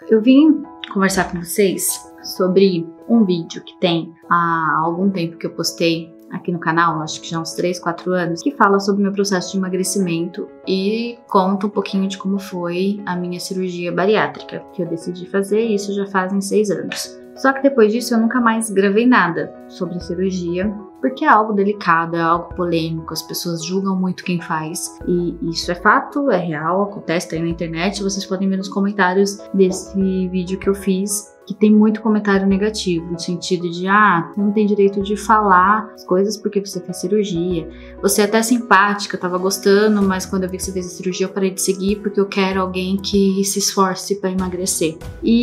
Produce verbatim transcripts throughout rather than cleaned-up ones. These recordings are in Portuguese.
Eu vim conversar com vocês sobre um vídeo que tem há algum tempo que eu postei aqui no canal, acho que já há uns três, quatro anos, que fala sobre o meu processo de emagrecimento e conta um pouquinho de como foi a minha cirurgia bariátrica, que eu decidi fazer, e isso já fazem seis anos. Só que depois disso eu nunca mais gravei nada sobre a cirurgia, porque é algo delicado, é algo polêmico, as pessoas julgam muito quem faz, e isso é fato, é real, acontece, tá aí na internet, vocês podem ver nos comentários desse vídeo que eu fiz, que tem muito comentário negativo, no sentido de, ah, você não tem direito de falar as coisas porque você fez cirurgia, você é até simpática, eu tava gostando, mas quando eu vi que você fez a cirurgia eu parei de seguir porque eu quero alguém que se esforce para emagrecer.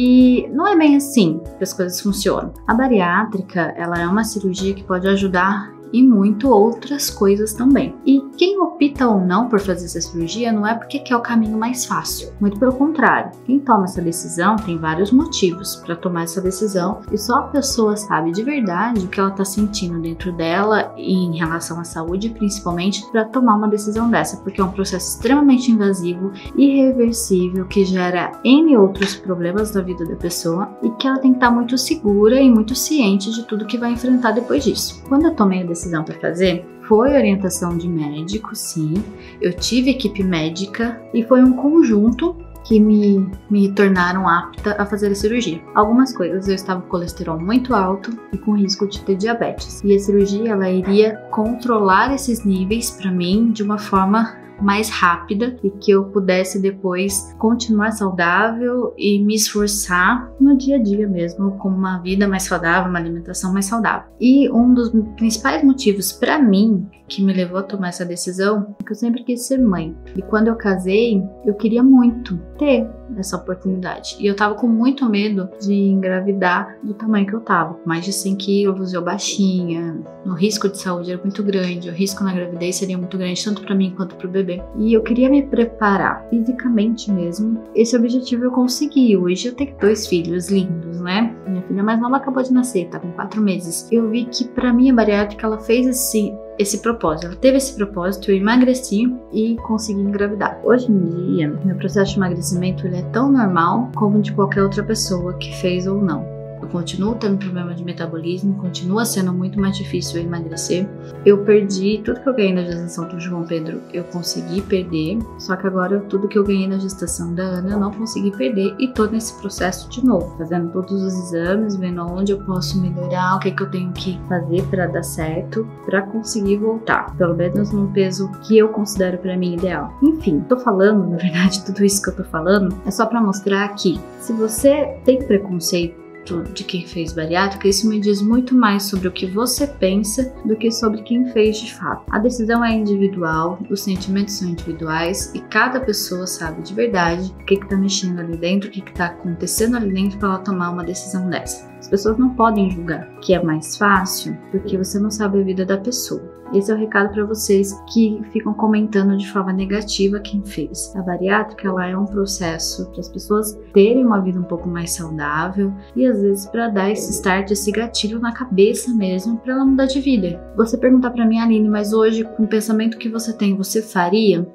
E não é bem assim que as coisas funcionam. A bariátrica, ela é uma cirurgia que pode ajudar e muito outras coisas também. E quem opta ou não por fazer essa cirurgia não é porque quer o caminho mais fácil, muito pelo contrário. Quem toma essa decisão tem vários motivos para tomar essa decisão e só a pessoa sabe de verdade o que ela está sentindo dentro dela e em relação à saúde, principalmente, para tomar uma decisão dessa, porque é um processo extremamente invasivo, irreversível, que gera N outros problemas na vida da pessoa e que ela tem que estar muito segura e muito ciente de tudo que vai enfrentar depois disso. Quando eu tomei a decisão decisão para fazer, foi orientação de médico, sim, eu tive equipe médica e foi um conjunto que me, me tornaram apta a fazer a cirurgia. Algumas coisas, eu estava com colesterol muito alto e com risco de ter diabetes, e a cirurgia ela iria controlar esses níveis para mim de uma forma mais rápida e que eu pudesse depois continuar saudável e me esforçar no dia a dia mesmo, com uma vida mais saudável, uma alimentação mais saudável. E um dos principais motivos para mim que me levou a tomar essa decisão é que eu sempre quis ser mãe. E quando eu casei, eu queria muito ter essa oportunidade. E eu tava com muito medo de engravidar do tamanho que eu tava, com mais de cem quilos, eu baixinha, o risco de saúde era muito grande, o risco na gravidez seria muito grande, tanto para mim quanto pro bebê. E eu queria me preparar fisicamente mesmo. Esse objetivo eu consegui. Hoje eu tenho dois filhos lindos, né? Minha filha mais nova acabou de nascer, tá com quatro meses. Eu vi que pra mim a bariátrica ela fez esse esse propósito, ela teve esse propósito, eu emagreci e consegui engravidar. Hoje em dia, meu processo de emagrecimento ele é tão normal como de qualquer outra pessoa que fez ou não. Eu continuo tendo problema de metabolismo, continua sendo muito mais difícil eu emagrecer. Eu perdi tudo que eu ganhei na gestação do João Pedro, eu consegui perder, só que agora tudo que eu ganhei na gestação da Ana eu não consegui perder e tô nesse processo de novo, fazendo todos os exames, vendo onde eu posso melhorar, o que, é que eu tenho que fazer para dar certo, para conseguir voltar, pelo menos num peso que eu considero para mim ideal. Enfim, tô falando, na verdade, tudo isso que eu tô falando é só para mostrar que se você tem preconceito de quem fez bariátrica, isso me diz muito mais sobre o que você pensa do que sobre quem fez de fato. A decisão é individual, os sentimentos são individuais e cada pessoa sabe de verdade o que está mexendo ali dentro, o que está acontecendo ali dentro para ela tomar uma decisão dessa. As pessoas não podem julgar que é mais fácil porque você não sabe a vida da pessoa. Esse é o recado para vocês que ficam comentando de forma negativa quem fez. A bariátrica ela é um processo para as pessoas terem uma vida um pouco mais saudável e às vezes para dar esse start, esse gatilho na cabeça mesmo para ela mudar de vida. Você perguntar para mim, Aline, mas hoje com o pensamento que você tem, você faria?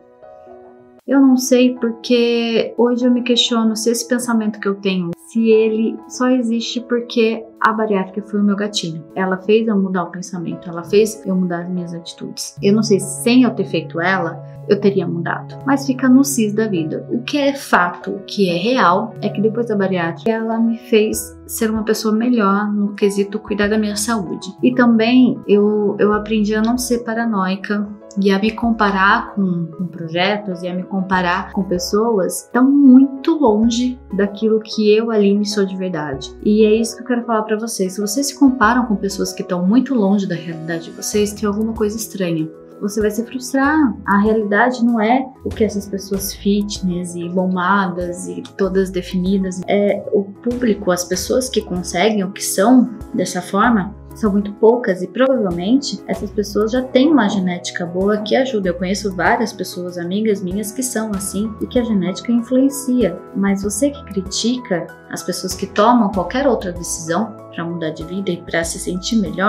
Eu não sei, porque hoje eu me questiono se esse pensamento que eu tenho, se ele só existe porque a bariátrica foi o meu gatilho. Ela fez eu mudar o pensamento, ela fez eu mudar as minhas atitudes. Eu não sei se sem eu ter feito ela, eu teria mudado. Mas fica no cis da vida. O que é fato, o que é real, é que depois da bariátrica, ela me fez ser uma pessoa melhor no quesito cuidar da minha saúde. E também eu, eu aprendi a não ser paranoica e a me comparar com, com projetos e a me comparar com pessoas que estão muito longe daquilo que eu, Aline, sou de verdade. E é isso que eu quero falar pra vocês. Se vocês se comparam com pessoas que estão muito longe da realidade de vocês, tem alguma coisa estranha. Você vai se frustrar. A realidade não é o que essas pessoas fitness e bombadas e todas definidas. É o público, as pessoas que conseguem, o que são dessa forma, são muito poucas e provavelmente essas pessoas já têm uma genética boa que ajuda. Eu conheço várias pessoas, amigas minhas, que são assim e que a genética influencia. Mas você que critica as pessoas que tomam qualquer outra decisão para mudar de vida e para se sentir melhor,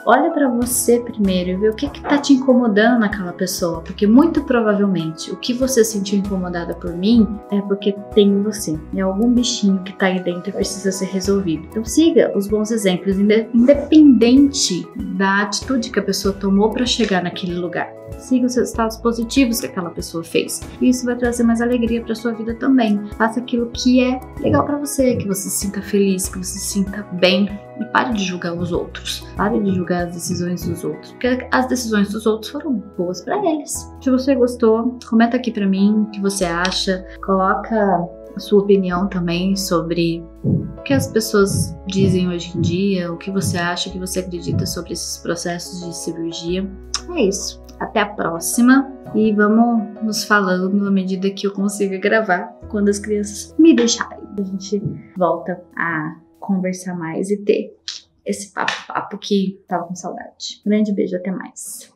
olha pra você primeiro e vê o que que tá te incomodando naquela pessoa, porque muito provavelmente o que você sentiu incomodada por mim é porque tem em você, é algum bichinho que tá aí dentro e precisa ser resolvido. Então siga os bons exemplos, independente da atitude que a pessoa tomou para chegar naquele lugar. Siga os resultados positivos que aquela pessoa fez. E isso vai trazer mais alegria para sua vida também. Faça aquilo que é legal para você, que você se sinta feliz, que você se sinta bem. E pare de julgar os outros. Pare de julgar as decisões dos outros, porque as decisões dos outros foram boas para eles. Se você gostou, comenta aqui para mim o que você acha. Coloca a sua opinião também sobre o que as pessoas dizem hoje em dia, o que você acha, o que você acredita sobre esses processos de cirurgia. É isso. Até a próxima e vamos nos falando à medida que eu consiga gravar, quando as crianças me deixarem. A gente volta a conversar mais e ter esse papo, papo que tava com saudade. Grande beijo, até mais.